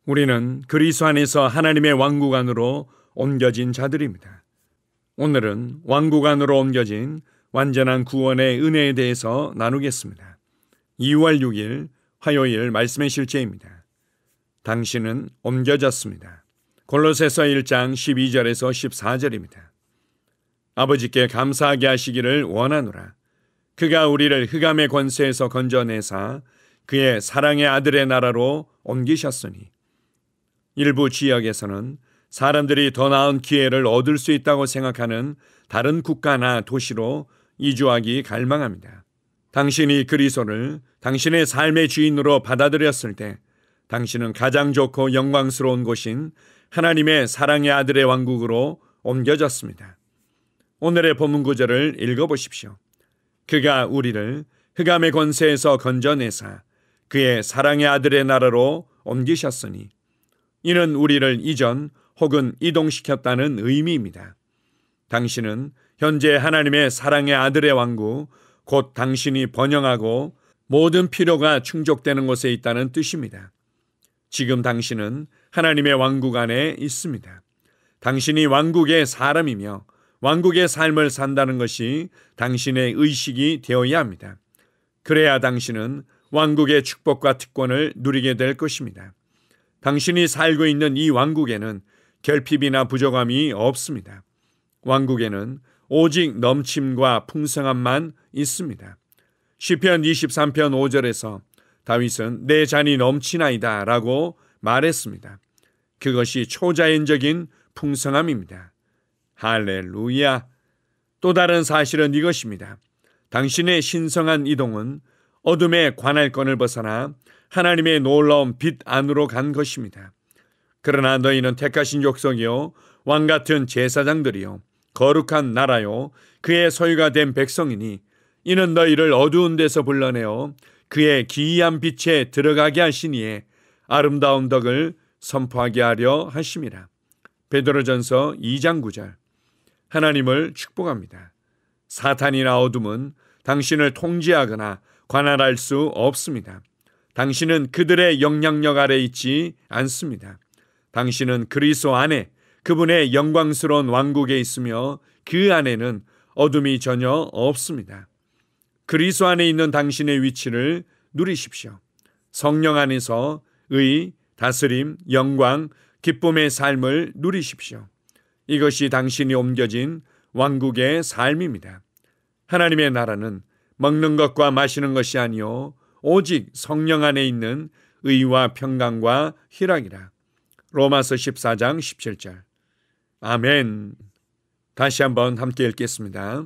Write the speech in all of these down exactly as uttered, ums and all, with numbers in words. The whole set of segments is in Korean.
우리는 그리스도 안에서 하나님의 왕국 안으로 옮겨진 자들입니다. 오늘은 왕국 안으로 옮겨진 완전한 구원의 은혜에 대해서 나누겠습니다. 이월 육일 화요일 말씀의 실제입니다. 당신은 옮겨졌습니다. 골로새서 일장 십이절에서 십사절입니다. 아버지께 감사하게 하시기를 원하노라. 그가 우리를 흑암의 권세에서 건져내사 그의 사랑의 아들의 나라로 옮기셨으니. 일부 지역에서는 사람들이 더 나은 기회를 얻을 수 있다고 생각하는 다른 국가나 도시로 이주하기 갈망합니다. 당신이 그리스도를 당신의 삶의 주인으로 받아들였을 때 당신은 가장 좋고 영광스러운 곳인 하나님의 사랑의 아들의 왕국으로 옮겨졌습니다. 오늘의 본문 구절을 읽어보십시오. 그가 우리를 흑암의 권세에서 건져내사 그의 사랑의 아들의 나라로 옮기셨으니. 이는 우리를 이전 혹은 이동시켰다는 의미입니다. 당신은 현재 하나님의 사랑의 아들의 왕국, 곧 당신이 번영하고 모든 필요가 충족되는 곳에 있다는 뜻입니다. 지금 당신은 하나님의 왕국 안에 있습니다. 당신이 왕국의 사람이며 왕국의 삶을 산다는 것이 당신의 의식이 되어야 합니다. 그래야 당신은 왕국의 축복과 특권을 누리게 될 것입니다. 당신이 살고 있는 이 왕국에는 결핍이나 부족함이 없습니다. 왕국에는 오직 넘침과 풍성함만 있습니다. 시편 이십삼편 오절에서 다윗은 내 잔이 넘치나이다 라고 말했습니다. 그것이 초자연적인 풍성함입니다. 할렐루야. 또 다른 사실은 이것입니다. 당신의 신성한 이동은 어둠의 관할권을 벗어나 하나님의 놀라운 빛 안으로 간 것입니다. 그러나 너희는 택하신 족속이요 왕같은 제사장들이요 거룩한 나라요 그의 소유가 된 백성이니 이는 너희를 어두운 데서 불러내어 그의 기이한 빛에 들어가게 하시니에 아름다운 덕을 선포하게 하려 하심이라. 베드로전서 이장 구절. 하나님을 축복합니다. 사탄이나 어둠은 당신을 통제하거나 관할할 수 없습니다. 당신은 그들의 영향력 아래 있지 않습니다. 당신은 그리스도 안에 그분의 영광스러운 왕국에 있으며 그 안에는 어둠이 전혀 없습니다. 그리스도 안에 있는 당신의 위치를 누리십시오. 성령 안에서 의, 다스림, 영광, 기쁨의 삶을 누리십시오. 이것이 당신이 옮겨진 왕국의 삶입니다. 하나님의 나라는 먹는 것과 마시는 것이 아니요 오직 성령 안에 있는 의와 평강과 희락이라. 로마서 십사장 십칠절. 아멘. 다시 한번 함께 읽겠습니다.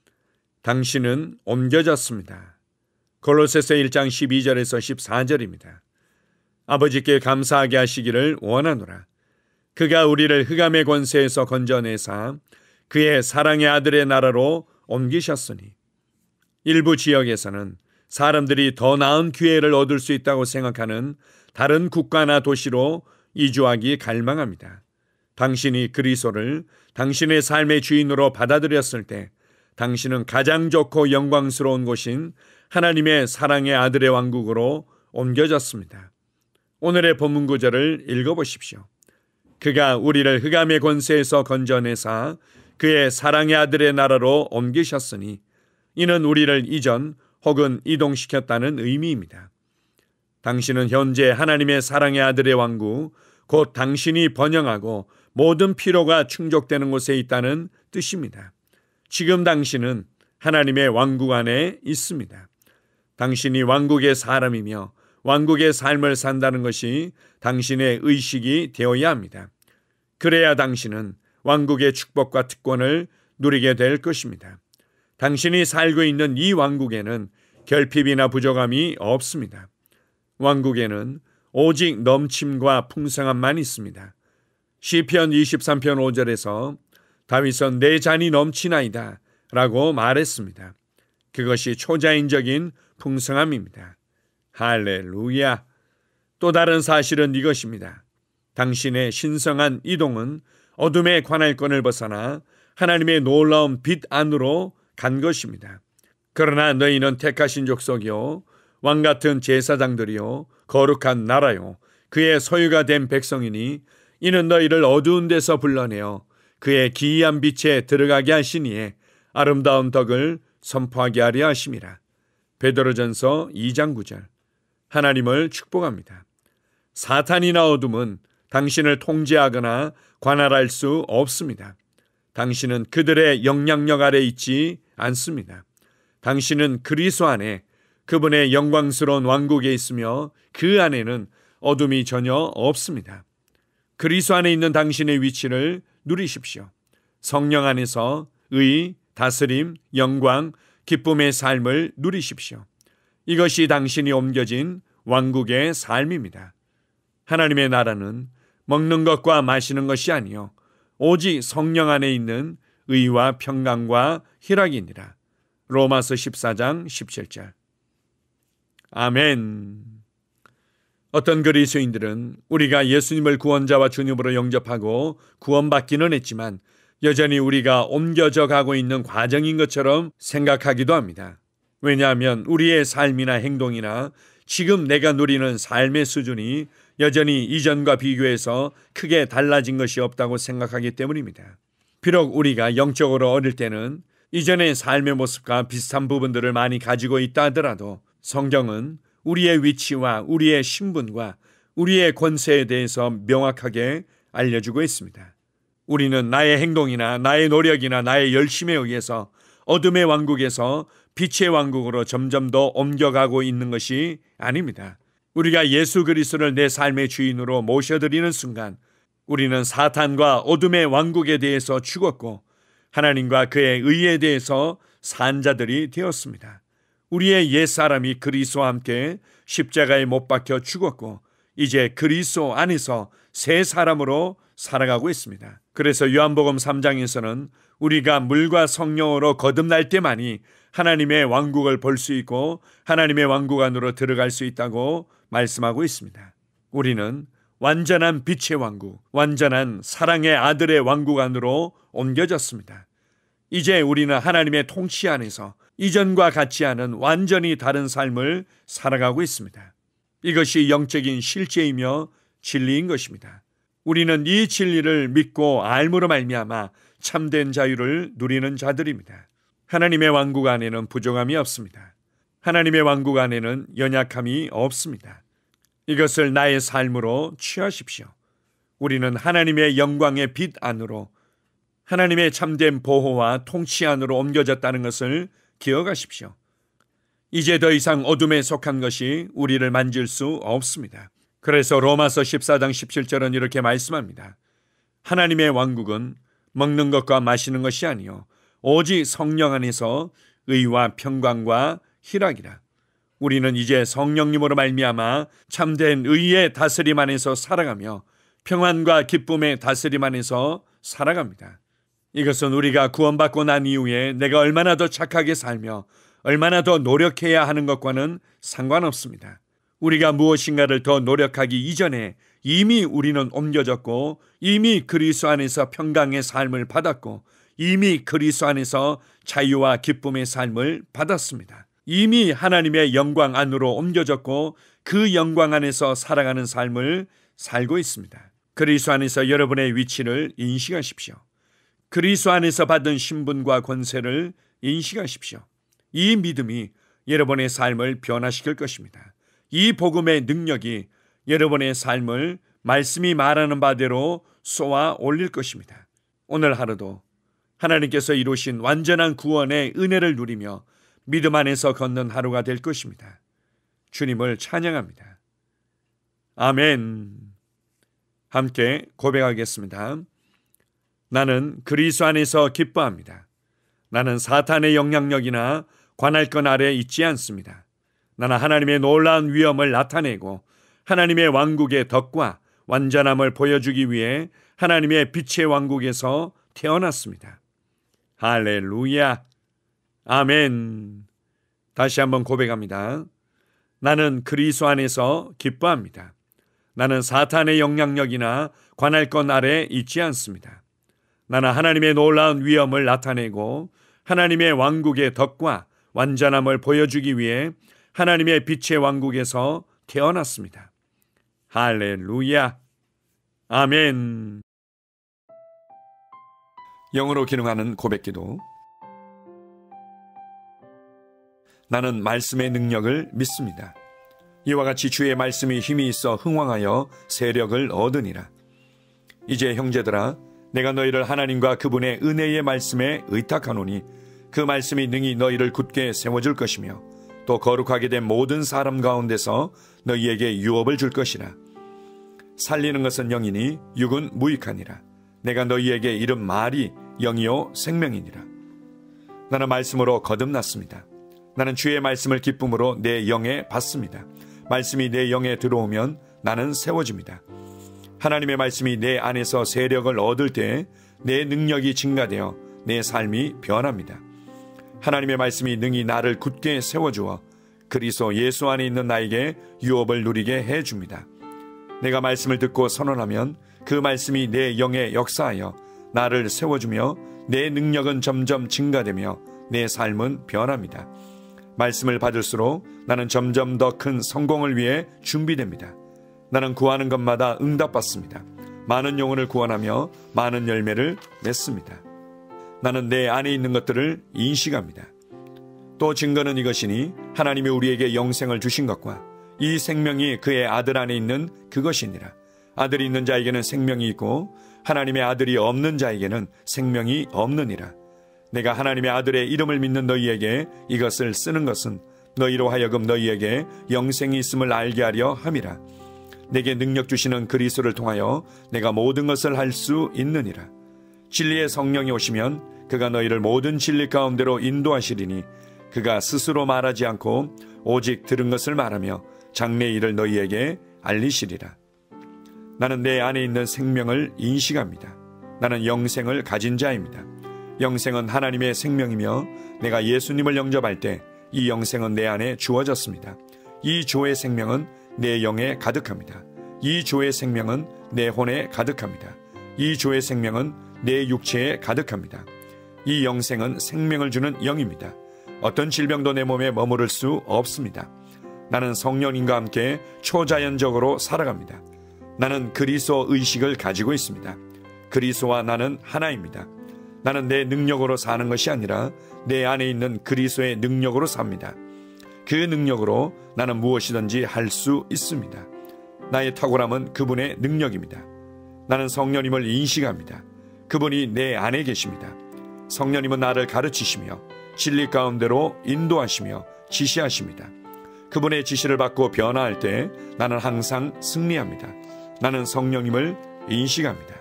당신은 옮겨졌습니다. 골로새서 일장 십이절에서 십사절입니다. 아버지께 감사하게 하시기를 원하노라. 그가 우리를 흑암의 권세에서 건져내사 그의 사랑의 아들의 나라로 옮기셨으니. 일부 지역에서는 사람들이 더 나은 기회를 얻을 수 있다고 생각하는 다른 국가나 도시로 이주하기 갈망합니다. 당신이 그리스도를 당신의 삶의 주인으로 받아들였을 때 당신은 가장 좋고 영광스러운 곳인 하나님의 사랑의 아들의 왕국으로 옮겨졌습니다. 오늘의 본문 구절을 읽어보십시오. 그가 우리를 흑암의 권세에서 건져내사 그의 사랑의 아들의 나라로 옮기셨으니 이는 우리를 이전 혹은 이동시켰다는 의미입니다. 당신은 현재 하나님의 사랑의 아들의 왕국, 곧 당신이 번영하고 모든 필요가 충족되는 곳에 있다는 뜻입니다. 지금 당신은 하나님의 왕국 안에 있습니다. 당신이 왕국의 사람이며 왕국의 삶을 산다는 것이 당신의 의식이 되어야 합니다. 그래야 당신은 왕국의 축복과 특권을 누리게 될 것입니다. 당신이 살고 있는 이 왕국에는 결핍이나 부족함이 없습니다. 왕국에는 오직 넘침과 풍성함만 있습니다. 시편 이십삼편 오절에서 다윗은 내 잔이 넘치나이다 라고 말했습니다. 그것이 초자연적인 풍성함입니다. 할렐루야. 또 다른 사실은 이것입니다. 당신의 신성한 이동은 어둠의 관할권을 벗어나 하나님의 놀라운 빛 안으로 간 것입니다. 그러나 너희는 택하신 족속이요 왕같은 제사장들이요 거룩한 나라요 그의 소유가 된 백성이니 이는 너희를 어두운 데서 불러내어 그의 기이한 빛에 들어가게 하시니에 아름다운 덕을 선포하게 하려 하심이라. 베드로전서 이 장 구 절. 하나님을 축복합니다. 사탄이나 어둠은 당신을 통제하거나 관할할 수 없습니다. 당신은 그들의 영향력 아래 있지 않습니다. 당신은 그리스도 안에 그분의 영광스러운 왕국에 있으며 그 안에는 어둠이 전혀 없습니다. 그리스도 안에 있는 당신의 위치를 누리십시오. 성령 안에서 의, 다스림, 영광, 기쁨의 삶을 누리십시오. 이것이 당신이 옮겨진 왕국의 삶입니다. 하나님의 나라는 먹는 것과 마시는 것이 아니요 오직 성령 안에 있는 의와 평강과 희락이니라. 로마서 십사 장 십칠 절. 아멘. 어떤 그리스도인들은 우리가 예수님을 구원자와 주님으로 영접하고 구원받기는 했지만 여전히 우리가 옮겨져 가고 있는 과정인 것처럼 생각하기도 합니다. 왜냐하면 우리의 삶이나 행동이나 지금 내가 누리는 삶의 수준이 여전히 이전과 비교해서 크게 달라진 것이 없다고 생각하기 때문입니다. 비록 우리가 영적으로 어릴 때는 이전의 삶의 모습과 비슷한 부분들을 많이 가지고 있다 하더라도 성경은 우리의 위치와 우리의 신분과 우리의 권세에 대해서 명확하게 알려주고 있습니다. 우리는 나의 행동이나 나의 노력이나 나의 열심에 의해서 어둠의 왕국에서 빛의 왕국으로 점점 더 옮겨가고 있는 것이 아닙니다. 우리가 예수 그리스도를 내 삶의 주인으로 모셔드리는 순간 우리는 사탄과 어둠의 왕국에 대해서 죽었고 하나님과 그의 의에 대해서 산 자들이 되었습니다. 우리의 옛사람이 그리스도와 함께 십자가에 못 박혀 죽었고 이제 그리스도 안에서 새 사람으로 살아가고 있습니다. 그래서 요한복음 삼 장에서는 우리가 물과 성령으로 거듭날 때만이 하나님의 왕국을 볼 수 있고 하나님의 왕국 안으로 들어갈 수 있다고 말씀하고 있습니다. 우리는 완전한 빛의 왕국, 완전한 사랑의 아들의 왕국 안으로 옮겨졌습니다. 이제 우리는 하나님의 통치 안에서 이전과 같지 않은 완전히 다른 삶을 살아가고 있습니다. 이것이 영적인 실제이며 진리인 것입니다. 우리는 이 진리를 믿고 알므로 말미암아 참된 자유를 누리는 자들입니다. 하나님의 왕국 안에는 부족함이 없습니다. 하나님의 왕국 안에는 연약함이 없습니다. 이것을 나의 삶으로 취하십시오. 우리는 하나님의 영광의 빛 안으로 하나님의 참된 보호와 통치 안으로 옮겨졌다는 것을 기억하십시오. 이제 더 이상 어둠에 속한 것이 우리를 만질 수 없습니다. 그래서 로마서 십사 장 십칠 절은 이렇게 말씀합니다. 하나님의 왕국은 먹는 것과 마시는 것이 아니요 오직 성령 안에서 의와 평강과 희락이라. 우리는 이제 성령님으로 말미암아 참된 의의 다스림 안에서 살아가며 평안과 기쁨의 다스림 안에서 살아갑니다. 이것은 우리가 구원받고 난 이후에 내가 얼마나 더 착하게 살며 얼마나 더 노력해야 하는 것과는 상관없습니다. 우리가 무엇인가를 더 노력하기 이전에 이미 우리는 옮겨졌고 이미 그리스도 안에서 평강의 삶을 받았고 이미 그리스도 안에서 자유와 기쁨의 삶을 받았습니다. 이미 하나님의 영광 안으로 옮겨졌고 그 영광 안에서 살아가는 삶을 살고 있습니다. 그리스도 안에서 여러분의 위치를 인식하십시오. 그리스도 안에서 받은 신분과 권세를 인식하십시오. 이 믿음이 여러분의 삶을 변화시킬 것입니다. 이 복음의 능력이 여러분의 삶을 말씀이 말하는 바대로 쏘아 올릴 것입니다. 오늘 하루도 하나님께서 이루신 완전한 구원의 은혜를 누리며 믿음 안에서 걷는 하루가 될 것입니다. 주님을 찬양합니다. 아멘. 함께 고백하겠습니다. 나는 그리스도 안에서 기뻐합니다. 나는 사탄의 영향력이나 관할권 아래 있지 않습니다. 나는 하나님의 놀라운 위엄을 나타내고 하나님의 왕국의 덕과 완전함을 보여주기 위해 하나님의 빛의 왕국에서 태어났습니다. 할렐루야. 아멘. 다시 한번 고백합니다. 나는 그리스도 안에서 기뻐합니다. 나는 사탄의 영향력이나 관할권 아래 있지 않습니다. 나는 하나님의 놀라운 위엄을 나타내고 하나님의 왕국의 덕과 완전함을 보여주기 위해 하나님의 빛의 왕국에서 태어났습니다. 할렐루야. 아멘. 영으로 기능하는 고백기도. 나는 말씀의 능력을 믿습니다. 이와 같이 주의 말씀이 힘이 있어 흥왕하여 세력을 얻으니라. 이제 형제들아, 내가 너희를 하나님과 그분의 은혜의 말씀에 의탁하노니 그 말씀이 능히 너희를 굳게 세워줄 것이며 또 거룩하게 된 모든 사람 가운데서 너희에게 유업을 줄 것이라. 살리는 것은 영이니 육은 무익하니라. 내가 너희에게 이른 말이 영이요 생명이니라. 나는 말씀으로 거듭났습니다. 나는 주의 말씀을 기쁨으로 내 영에 받습니다. 말씀이 내 영에 들어오면 나는 세워집니다. 하나님의 말씀이 내 안에서 세력을 얻을 때 내 능력이 증가되어 내 삶이 변합니다. 하나님의 말씀이 능히 나를 굳게 세워주어 그리스도 예수 안에 있는 나에게 유업을 누리게 해줍니다. 내가 말씀을 듣고 선언하면 그 말씀이 내 영에 역사하여 나를 세워주며 내 능력은 점점 증가되며 내 삶은 변합니다. 말씀을 받을수록 나는 점점 더 큰 성공을 위해 준비됩니다. 나는 구하는 것마다 응답받습니다. 많은 영혼을 구원하며 많은 열매를 맺습니다. 나는 내 안에 있는 것들을 인식합니다. 또 증거는 이것이니 하나님이 우리에게 영생을 주신 것과 이 생명이 그의 아들 안에 있는 그것이니라. 아들이 있는 자에게는 생명이 있고 하나님의 아들이 없는 자에게는 생명이 없느니라. 내가 하나님의 아들의 이름을 믿는 너희에게 이것을 쓰는 것은 너희로 하여금 너희에게 영생이 있음을 알게 하려 함이라. 내게 능력 주시는 그리스도를 통하여 내가 모든 것을 할 수 있느니라. 진리의 성령이 오시면 그가 너희를 모든 진리 가운데로 인도하시리니 그가 스스로 말하지 않고 오직 들은 것을 말하며 장래 일을 너희에게 알리시리라. 나는 내 안에 있는 생명을 인식합니다. 나는 영생을 가진 자입니다. 영생은 하나님의 생명이며 내가 예수님을 영접할 때 이 영생은 내 안에 주어졌습니다. 이 조의 생명은 내 영에 가득합니다. 이 조의 생명은 내 혼에 가득합니다. 이 조의 생명은 내 육체에 가득합니다. 이 영생은 생명을 주는 영입니다. 어떤 질병도 내 몸에 머무를 수 없습니다. 나는 성령님과 함께 초자연적으로 살아갑니다. 나는 그리스도 의식을 가지고 있습니다. 그리스도와 나는 하나입니다. 나는 내 능력으로 사는 것이 아니라 내 안에 있는 그리스도의 능력으로 삽니다. 그 능력으로 나는 무엇이든지 할 수 있습니다. 나의 탁월함은 그분의 능력입니다. 나는 성령님을 인식합니다. 그분이 내 안에 계십니다. 성령님은 나를 가르치시며 진리 가운데로 인도하시며 지시하십니다. 그분의 지시를 받고 변화할 때 나는 항상 승리합니다. 나는 성령님을 인식합니다.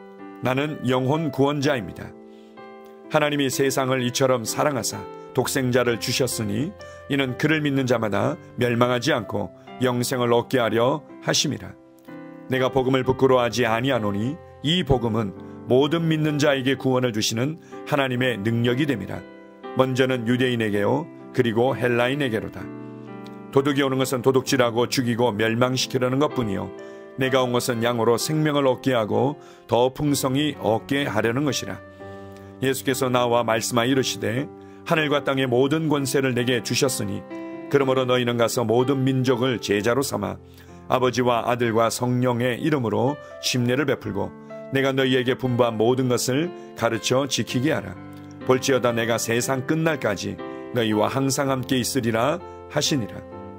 나는 영혼 구원자입니다. 하나님이 세상을 이처럼 사랑하사 독생자를 주셨으니 이는 그를 믿는 자마다 멸망하지 않고 영생을 얻게 하려 하심이라. 내가 복음을 부끄러워하지 아니하노니 이 복음은 모든 믿는 자에게 구원을 주시는 하나님의 능력이 됨이라. 먼저는 유대인에게요 그리고 헬라인에게로다. 도둑이 오는 것은 도둑질하고 죽이고 멸망시키려는 것뿐이요 내가 온 것은 양으로 생명을 얻게 하고 더 풍성히 얻게 하려는 것이라. 예수께서 나와 말씀하여 이르시되 하늘과 땅의 모든 권세를 내게 주셨으니 그러므로 너희는 가서 모든 민족을 제자로 삼아 아버지와 아들과 성령의 이름으로 침례를 베풀고 내가 너희에게 분부한 모든 것을 가르쳐 지키게 하라. 볼지어다 내가 세상 끝날까지 너희와 항상 함께 있으리라 하시니라.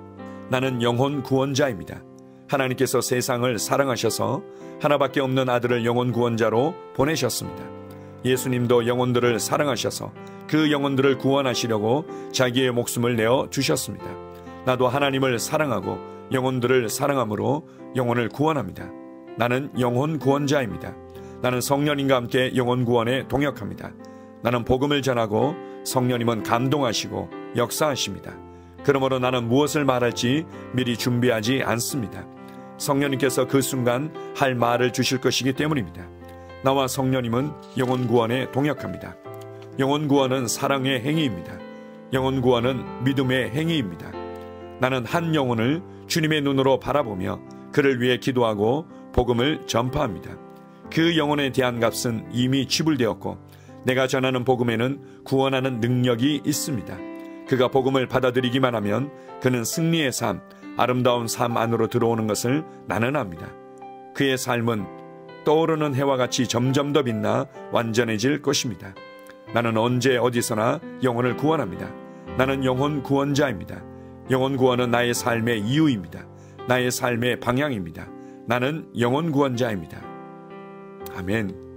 나는 영혼 구원자입니다. 하나님께서 세상을 사랑하셔서 하나밖에 없는 아들을 영혼 구원자로 보내셨습니다. 예수님도 영혼들을 사랑하셔서 그 영혼들을 구원하시려고 자기의 목숨을 내어 주셨습니다. 나도 하나님을 사랑하고 영혼들을 사랑함으로 영혼을 구원합니다. 나는 영혼 구원자입니다. 나는 성령님과 함께 영혼 구원에 동역합니다. 나는 복음을 전하고 성령님은 감동하시고 역사하십니다. 그러므로 나는 무엇을 말할지 미리 준비하지 않습니다. 성령님께서 그 순간 할 말을 주실 것이기 때문입니다. 나와 성령님은 영혼 구원에 동역합니다. 영혼 구원은 사랑의 행위입니다. 영혼 구원은 믿음의 행위입니다. 나는 한 영혼을 주님의 눈으로 바라보며 그를 위해 기도하고 복음을 전파합니다. 그 영혼에 대한 값은 이미 지불되었고 내가 전하는 복음에는 구원하는 능력이 있습니다. 그가 복음을 받아들이기만 하면 그는 승리의 삶, 아름다운 삶 안으로 들어오는 것을 나는 압니다. 그의 삶은 떠오르는 해와 같이 점점 더 빛나 완전해질 것입니다. 나는 언제 어디서나 영혼을 구원합니다. 나는 영혼 구원자입니다. 영혼 구원은 나의 삶의 이유입니다. 나의 삶의 방향입니다. 나는 영혼 구원자입니다. 아멘.